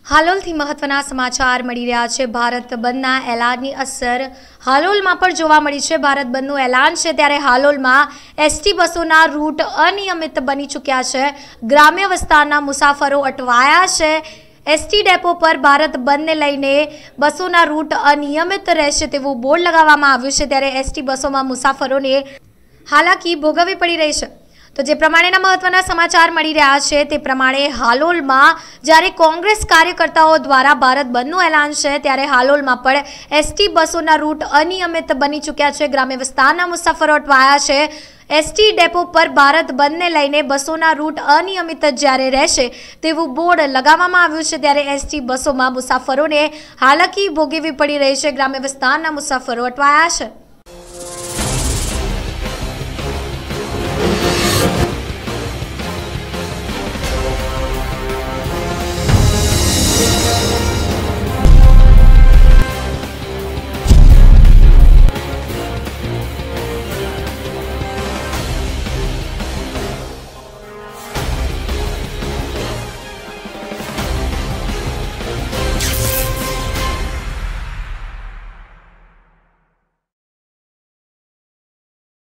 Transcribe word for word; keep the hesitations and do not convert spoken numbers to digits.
હાલોલથી મહત્વના સમાચાર મળી રહ્યા છે। ભારત બંધના એલાનની અસર હાલોલમાં પણ જોવા મળી છે। ભારત બંધનું એલાન છે ત્યારે હાલોલમાં એસટી બસોના રૂટ અનિયમિત બની ચૂક્યા છે। ગ્રામ્ય વિસ્તારના મુસાફરો અટવાયા છે। एसटी डेपो पर भारत बंद ने लईने बसों रूट अनियमित रहेशे तेवुं बोर्ड लगावामां आव्युं छे त्यारे एसटी बसों में मुसाफरों ने हालाकी भोगववी पड़ी रही है। तो जे प्रमाणेना महत्वना समाचार मळी रह्या छे ते प्रमाणे हालोलमां ज्यारे कांग्रेस कार्यकर्ताओं द्वारा भारत बंधनुं एलान छे त्यारे हालोलमां पण एसटी बसोना रूट अनियमित बनी चूक्या छे। ग्राम्य विस्तारना मुसाफरो अटवाया छे। एसटी डेपो पर भारत बंद ने लईने बसोना रूट अनियमित ज्यारे रहेशे तेवुं बोर्ड लगावामां आव्युं छे त्यारे एसटी बसोमां मुसाफरोने हालाकी भोगववी पड़ी रही है। ग्राम्य विस्तारना मुसाफरो अटवाया छे।